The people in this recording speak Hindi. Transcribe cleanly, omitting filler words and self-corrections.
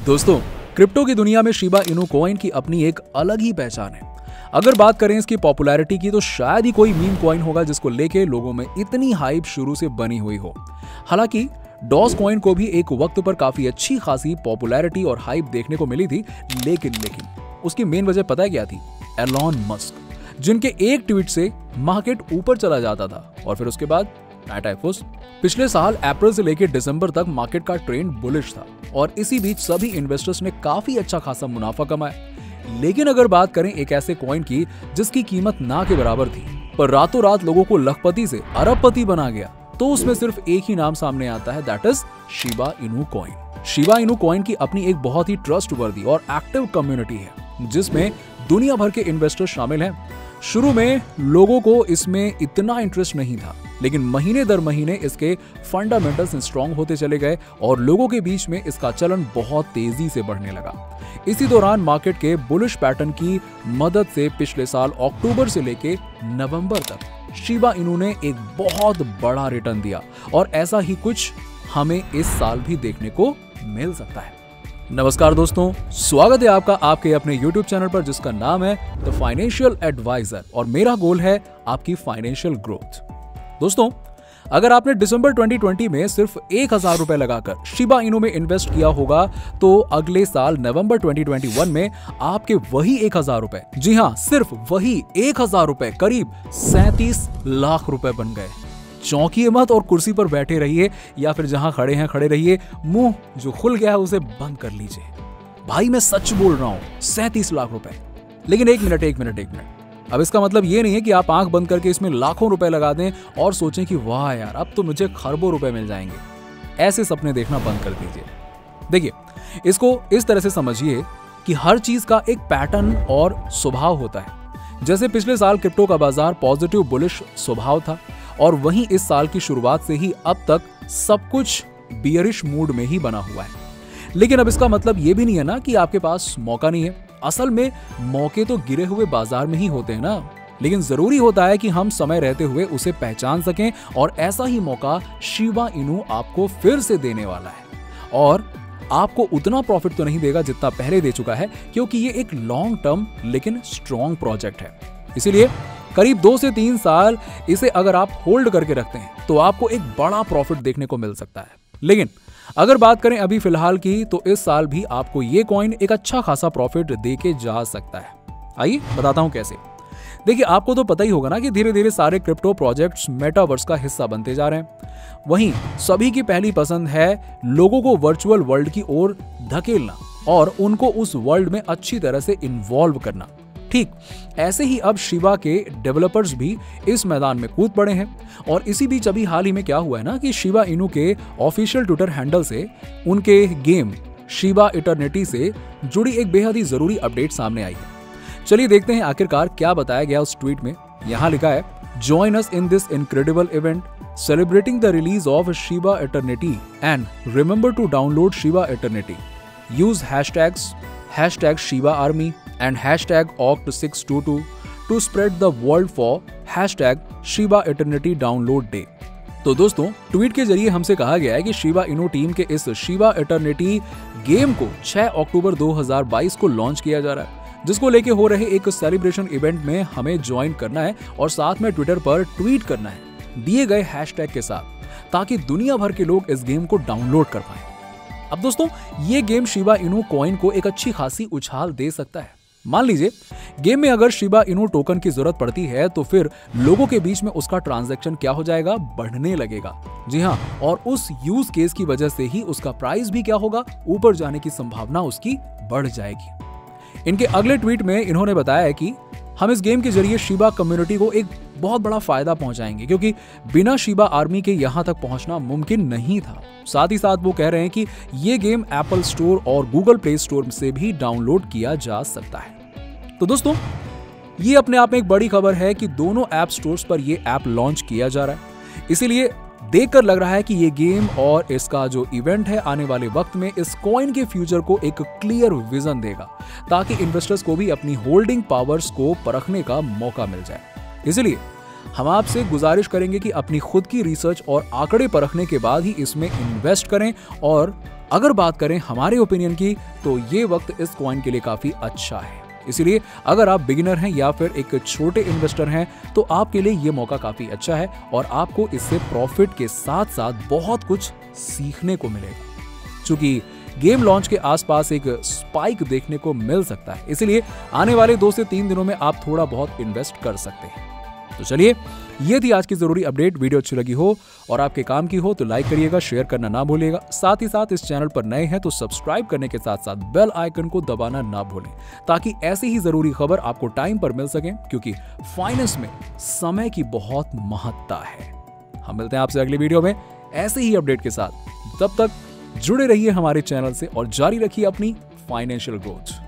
दोस्तों, क्रिप्टो की दुनिया में शिबा इनू कॉइन की अपनी एक अलग ही पहचान है। अगर बात करें इसकी पॉपुलैरिटी की तो शायद ही कोई मीम कॉइन होगा जिसको लेके लोगों में इतनी हाइप शुरू से बनी हुई हो। हालांकि डॉज कॉइन को भी एक वक्त पर काफी अच्छी खासी पॉपुलैरिटी और हाइप देखने को मिली थी, लेकिन उसकी मेन वजह पता है क्या थी? एलॉन मस्क, जिनके एक ट्वीट से मार्केट ऊपर चला जाता था और फिर उसके बाद टाइफूस। पिछले साल अप्रैल से लेकर दिसंबर तक मार्केट का ट्रेंड बुलिश था और इसी बीच सभी इन्वेस्टर्स ने काफी अच्छा खासा मुनाफा कमाया। लेकिन अगर बात करें एक ऐसे कॉइन की जिसकी कीमत ना के बराबर थी पर रातों रात लोगों को लखपति से अरबपति बना गया, तो उसमें सिर्फ एक ही नाम सामने आता है, that is Shiba Inu coin. Shiba Inu coin की अपनी एक बहुत ही ट्रस्टवर्दी और एक्टिव कम्युनिटी है जिसमें दुनिया भर के इन्वेस्टर शामिल हैं। शुरू में लोगों को इसमें इतना इंटरेस्ट नहीं था, लेकिन महीने दर महीने इसके फंडामेंटल्स स्ट्रॉन्ग होते चले गए और लोगों के बीच में इसका चलन बहुत तेजी से बढ़ने लगा। इसी दौरान मार्केट के बुलिश पैटर्न की मदद से पिछले साल अक्टूबर से लेके नवंबर तक शिबा इनू ने एक बहुत बड़ा रिटर्न दिया और ऐसा ही कुछ हमें इस साल भी देखने को मिल सकता है। नमस्कार दोस्तों, स्वागत है आपका आपके अपने YouTube चैनल पर जिसका नाम है द फाइनेंशियल एडवाइजर और मेरा गोल है आपकी फाइनेंशियल ग्रोथ। दोस्तों, अगर आपने दिसंबर 2020 में सिर्फ 1000 रुपए लगाकर शिबा इनू में इन्वेस्ट किया होगा तो अगले साल नवंबर 2021 में आपके वही 1000 रुपए, जी हाँ सिर्फ वही 1000 रुपए करीब 37 लाख रुपए बन गए। चौंकिए मत और कुर्सी पर बैठे रहिए या फिर जहां खड़े हैं खड़े रहिए, मुंह जो खुल गया है उसे बंद कर लीजिए। भाई मैं सच बोल रहा हूं, 37 लाख रुपए। लेकिन एक मिनट, अब इसका मतलब ये नहीं है कि आप आंख बंद करके इसमें लाखों रुपए लगा दें और सोचें कि वाह यार अब तो मुझे खरबों रुपए मिल जाएंगे। ऐसे सपने देखना बंद कर दीजिए। देखिए, इसको इस तरह से समझिए कि हर चीज का एक पैटर्न और स्वभाव होता है। जैसे पिछले साल क्रिप्टो का बाजार पॉजिटिव बुलिश स्वभाव था और वहीं इस साल की शुरुआत से ही अब तक सब कुछ बियरिश मूड में ही बना हुआ है। लेकिन अब इसका मतलब ये भी नहीं है ना कि आपके पास मौका नहीं है। असल में मौके तो गिरे हुए बाजार में ही होते हैं ना, लेकिन जरूरी होता है कि हम समय रहते हुए उसे पहचान सकें और ऐसा ही मौका शिबा इनू आपको फिर से देने वाला है। और आपको उतना प्रॉफिट तो नहीं देगा जितना पहले दे चुका है, क्योंकि ये एक लॉन्ग टर्म लेकिन स्ट्रॉन्ग प्रोजेक्ट है। इसीलिए करीब 2 से 3 साल इसे अगर आप होल्ड करके रखते हैं तो आपको एक बड़ा प्रॉफिट देखने को मिल सकता है। लेकिन अगर बात करें अभी फिलहाल की तो इस साल भी आपको ये कॉइन एक अच्छा खासा प्रॉफिट देके जा सकता है। आइए बताता हूं कैसे। देखिए, आपको तो पता ही होगा ना कि धीरे धीरे सारे क्रिप्टो प्रोजेक्ट्स मेटावर्स का हिस्सा बनते जा रहे हैं। वहीं सभी की पहली पसंद है लोगों को वर्चुअल वर्ल्ड की ओर धकेलना और उनको उस वर्ल्ड में अच्छी तरह से इन्वॉल्व करना। ठीक ऐसे ही अब शिबा के डेवलपर्स भी इस मैदान में कूद पड़े हैं और इसी बीच अभी हाल ही में क्या हुआ है ना कि शिबा इनू के ऑफिशियल ट्विटर हैंडल से उनके गेम शिबा इटर्निटी से जुड़ी एक बेहद ही जरूरी अपडेट सामने आई है। चलिए देखते हैं आखिरकार क्या बताया गया उस ट्वीट में। यहाँ लिखा है, join us in this incredible event celebrating the release of Shiba Eternity and remember to download Shiba Eternity. Use hashtags #Shiba Army and #Oct622 to spread the word for #Shiba Eternity Download Day। तो दोस्तों, ट्वीट के जरिए हमसे कहा गया है कि शिबा इनू टीम के इस शिबा इटर्निटी गेम को 6 अक्टूबर 2022 को लॉन्च किया जा रहा है, जिसको लेके हो रहे एक सेलिब्रेशन इवेंट में हमें ज्वाइन करना है और साथ में ट्विटर पर ट्वीट करना है दिए गए हैशटैग के साथ, ताकि दुनिया भर के लोग इस गेम को डाउनलोड कर पाए। अब दोस्तों, ये गेम शिबा इनू कॉइन को एक अच्छी खासी उछाल दे सकता है। मान लीजिए गेम में अगर शिबा इनू टोकन की जरूरत पड़ती है तो फिर लोगों के बीच में उसका ट्रांजैक्शन क्या हो जाएगा? बढ़ने लगेगा। जी हाँ, और उस यूज केस की वजह से ही उसका प्राइस भी क्या होगा? ऊपर जाने की संभावना उसकी बढ़ जाएगी। इनके अगले ट्वीट में इन्होंने बताया है कि हम इस गेम के जरिए शिबा कम्युनिटी को एक बहुत बड़ा फायदा पहुंचाएंगे, क्योंकि बिना शिबा आर्मी के यहां तक पहुंचना मुमकिन नहीं था। साथ ही साथ वो कह रहे हैं कि ये गेम एप्पल स्टोर और गूगल प्ले स्टोर से भी डाउनलोड किया जा सकता है। तो दोस्तों, ये अपने आप में एक बड़ी खबर है कि दोनों ऐप स्टोर्स पर ये ऐप लॉन्च किया जा रहा है। इसीलिए देखकर लग रहा है कि ये गेम और इसका जो इवेंट है आने वाले वक्त में इस कॉइन के फ्यूचर को एक क्लियर विजन देगा, ताकि इन्वेस्टर्स को भी अपनी होल्डिंग पावर्स को परखने का मौका मिल जाए। इसलिए हम आपसे गुजारिश करेंगे कि अपनी खुद की रिसर्च और आंकड़े परखने के बाद ही इसमें इन्वेस्ट करें और अगर बात करें हमारे ओपिनियन की, तो ये वक्त इस कॉइन के लिए काफी अच्छा है। इसलिए अगर आप बिगिनर हैं या फिर एक छोटे इन्वेस्टर हैं, तो आपके लिए ये मौका काफी अच्छा है और आपको इससे प्रॉफिट के साथ साथ बहुत कुछ सीखने को मिलेगा। चूंकि गेम लॉन्च के आसपास एक स्पाइक देखने को मिल सकता है, इसलिए आने वाले 2 से 3 दिनों में आप थोड़ा बहुत इन्वेस्ट कर सकते हैं। तो चलिए, ये थी आज की जरूरी अपडेट। वीडियो अच्छी लगी हो और आपके काम की हो तो लाइक करिएगा, शेयर करना ना भूलिएगा। साथ ही साथ इस चैनल पर नए हैं तो सब्सक्राइब करने के साथ साथ बेल आइकन को दबाना ना भूलें, ताकि ऐसी ही जरूरी खबर आपको टाइम पर मिल सके, क्योंकि फाइनेंस में समय की बहुत महत्ता है। हम मिलते हैं आपसे अगली वीडियो में ऐसे ही अपडेट के साथ। तब तक जुड़े रहिए हमारे चैनल से और जारी रखिए अपनी फाइनेंशियल ग्रोथ।